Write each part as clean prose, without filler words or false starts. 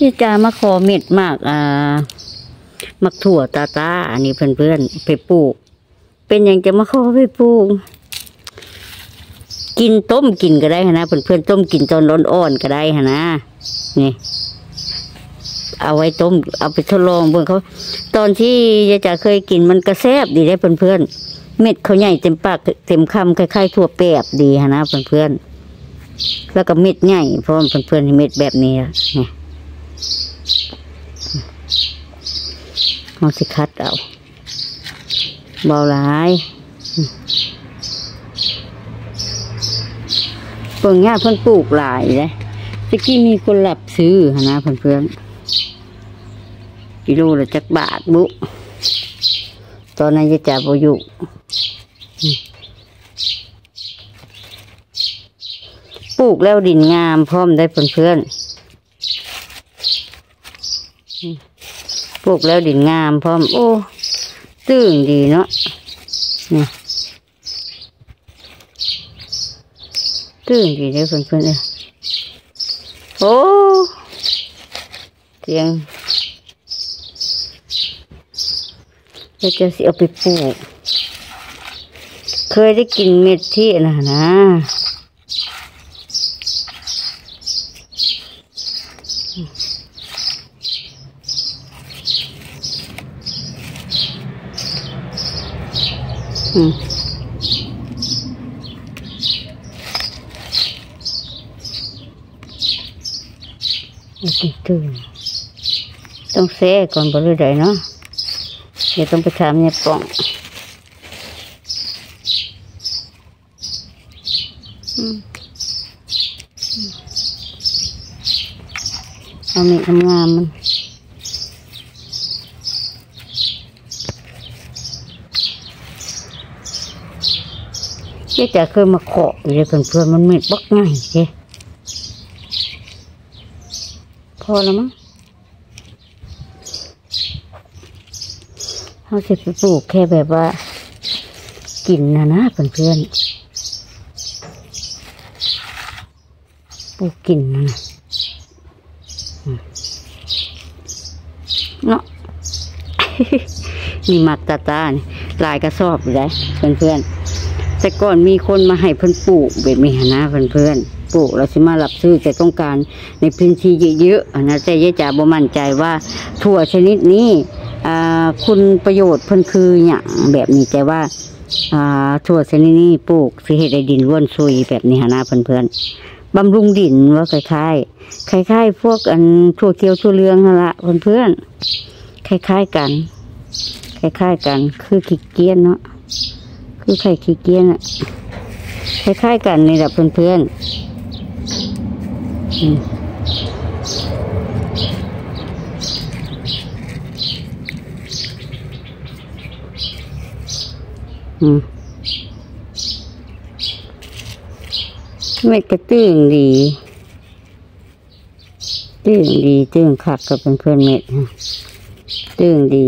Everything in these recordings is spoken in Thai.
ที่จะมาขอเม็ดมากมักถั่วตาอันนี้เพื่อนๆไปปลูกเป็นอย่างจะมาขอไปปลูกกินต้มกินก็ได้นะเพื่อนๆต้มกินตอนร้อนอ่อนก็ได้นะนี่เอาไว้ต้มเอาไปทดลองเพื่อนเขาตอนที่ยายจ๋าเคยกินมันกระแซบดีได้เพื่อนๆเม็ดเขาใหญ่เต็มปากเต็มคำคล้ายๆถั่วแปบดีนะเพื่อนๆแล้วก็เม็ดใหญ่เพราะเพื่อนๆเม็ดแบบนี้นี่เอาสิคัดเอาเบาหลายเพิ่งง่ายเพิ่งปลูกหลายเลยตะกี้มีคนหลับซื้อนะเพื่อนๆกิโลละจักบาทบุตอนนั้นจะจับอยู่ปลูกแล้วดินงามพร้อมได้เพื่อนปลูกแล้วดินงามพร้อมโอ้ตื้นดีเนาะนี่ตื้นดีได้เพื่อนๆเลยโอ้เตียงเราจะสิเอาไปปลูกเคยได้กินเม็ดที่นะตื่นต้องเซ่ก่อนบริเวณเนาะเดี๋ยวต้องไปทำเนี่ยป่องเอาเม็ดงามมันที่จะเคยมาเคาะอยู่เลยเพื่อนๆมันเม็ดบักง่ายใช่พอแล้วมั้งเขาจะไปปลูกแค่แบบว่ากินนะเพื่อนๆปลูกกินนะเนาะ นี่มักตาเนี่ยลายกระสอบอยู่ได้เพื่อนๆแต่ก่อนมีคนมาให้เพื่อนปลูกแบบนี้นะเพื่อนๆปลูกเราสิมารับซื้อแต่ต้องการในพื้นที่เยอะๆนะแต่ยายจ๋าบ่มั่นใจว่าถั่วชนิดนี้คุณประโยชน์เพิ่นคืออย่างแบบนี้แต่ว่าถั่วชนิดนี้ปลูกสิเฮ็ดให้ดินร่วนซุยแบบนี้นะเพื่อนๆบำรุงดินว่าคล้ายๆพวกถั่วเขียวถั่วเหลืองนั่นละเพื่อนๆคล้ายๆกันคือขี้เกียจเนาะคือไข่ขี้เกียจอะคล้ายๆกันนี่แหละเพื่อนๆเม็ดกระตื้งดีตื้งคักกับเพื่อนๆเม็ดตื้งดี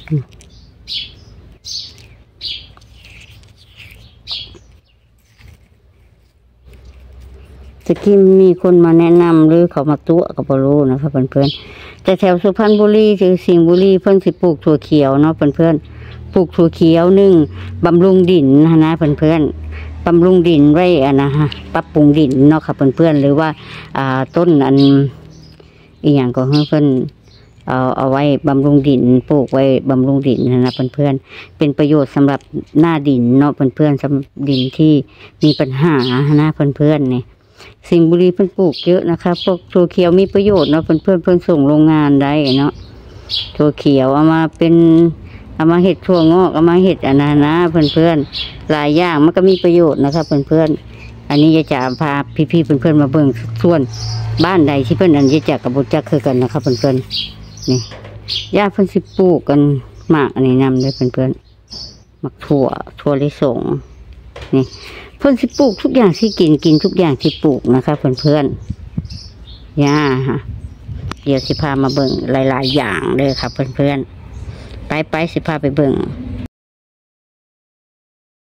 ตะกี้มีคนมาแนะนำหรือเขามาตัวกับบรูนะครับเพื่อนๆแต่แถวสุพรรณบุรีคือสิงห์บุรีเพื่อนสิปลูกถั่วเขียวเนาะเพื่อนๆปลูกถั่วเขียวนึ่งบำรุงดินนะเพื่อนๆบำรุงดินไว้นะฮะปรับปรุงดินเนาะค่ะเพื่อนๆหรือว่าต้นอีกอย่างก็ให้เพื่อนเอาไว้บำรุงดินปลูกไว้บำรุงดินนะเพื่อนๆเป็นประโยชน์สำหรับหน้าดินเนาะเพื่อนๆสำหรับดินที่มีปัญหานะเพื่อนๆเนี่ยสิงห์บุรีเพิ่นปลูกเยอะนะคะพวกถั่วเขียวมีประโยชน์เนาะเพื่อนส่งโรงงานได้เนาะถั่วเขียวเอามาเห็ดถั่วงอกเอามาเห็ดนะเพื่อนหลายอย่างมันก็มีประโยชน์นะคะเพื่อนอันนี้ยายจ๋าพาพี่เพื่อนมาเบิ่งส่วนบ้านใดที่เพื่อนยายจ๋ากับบุญจักคือกันนะคะเพื่อนนี่ย่าเพื่อนสิปลูกกันมากอันนี้นำเลยเพื่อนหมักถั่วลิสงนี่เพื่อนสิปลูกทุกอย่างที่กินทุกอย่างที่ปลูกนะคะเพื่อนย่าฮะเดี๋ยวสิพามาเบิ่งหลายๆอย่างเลยค่ะเพื่อนไปสิพาไปเบิ่ง